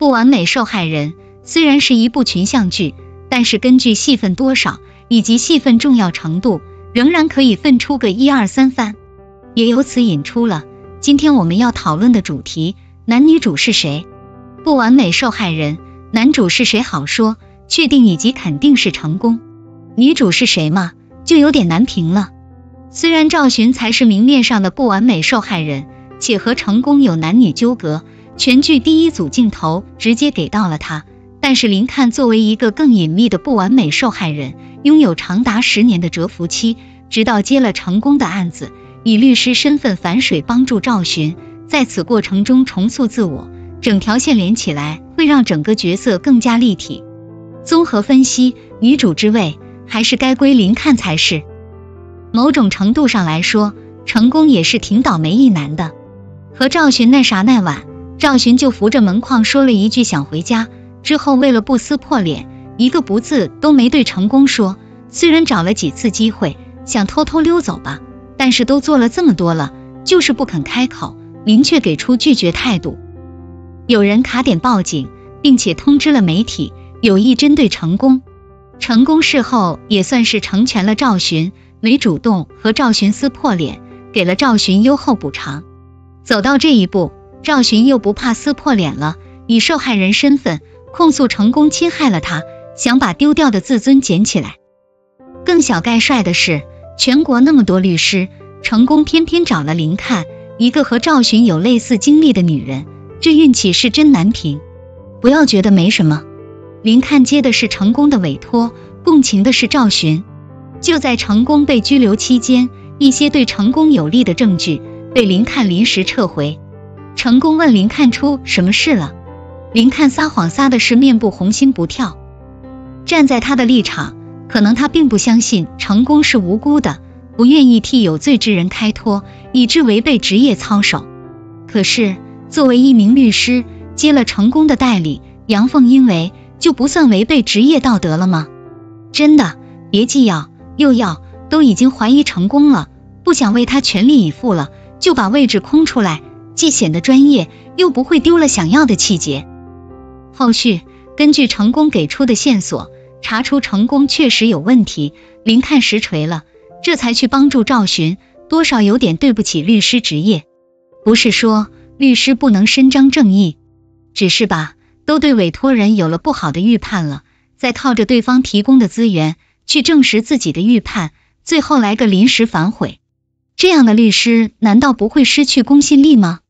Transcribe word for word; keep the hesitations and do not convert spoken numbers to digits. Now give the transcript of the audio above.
不完美受害人虽然是一部群像剧，但是根据戏份多少以及戏份重要程度，仍然可以分出个一二三番，也由此引出了今天我们要讨论的主题：男女主是谁？不完美受害人，男主是谁好说，确定以及肯定是成功。女主是谁嘛，就有点难评了。虽然赵寻才是明面上的不完美受害人，且和成功有男女纠葛，全剧第一组镜头直接给到了他，但是林看作为一个更隐秘的不完美受害人，拥有长达十年的蛰伏期，直到接了成功的案子，以律师身份反水帮助赵寻，在此过程中重塑自我，整条线连起来会让整个角色更加立体。综合分析，女主之位还是该归林看才是。某种程度上来说，成功也是挺倒霉一男的。和赵寻那啥那晚，赵寻就扶着门框说了一句想回家，之后为了不撕破脸，一个不字都没对成功说。虽然找了几次机会想偷偷溜走吧，但是都做了这么多了，就是不肯开口，明确给出拒绝态度。有人卡点报警，并且通知了媒体，有意针对成功。成功事后也算是成全了赵寻，没主动和赵寻撕破脸，给了赵寻优厚补偿。走到这一步，赵寻又不怕撕破脸了，以受害人身份控诉成功侵害了他，想把丢掉的自尊捡起来。更小概率的是，全国那么多律师，成功偏偏找了林看，一个和赵寻有类似经历的女人，这运气是真难评。不要觉得没什么，林看接的是成功的委托，共情的是赵寻。就在成功被拘留期间，一些对成功有利的证据被林看临时撤回。成功问林看出什么事了，林看撒谎撒的是面部红心不跳。站在他的立场，可能他并不相信成功是无辜的，不愿意替有罪之人开脱，以致违背职业操守。可是作为一名律师，接了成功的代理，阳奉阴违，就不算违背职业道德了吗？真的，别既要又要，都已经怀疑成功了，不想为他全力以赴了，就把位置空出来，既显得专业，又不会丢了想要的气节。后续根据成功给出的线索，查出成功确实有问题，林看实锤了，这才去帮助赵寻，多少有点对不起律师职业。不是说律师不能伸张正义，只是吧，都对委托人有了不好的预判了，再靠着对方提供的资源去证实自己的预判，最后来个临时反悔，这样的律师难道不会失去公信力吗？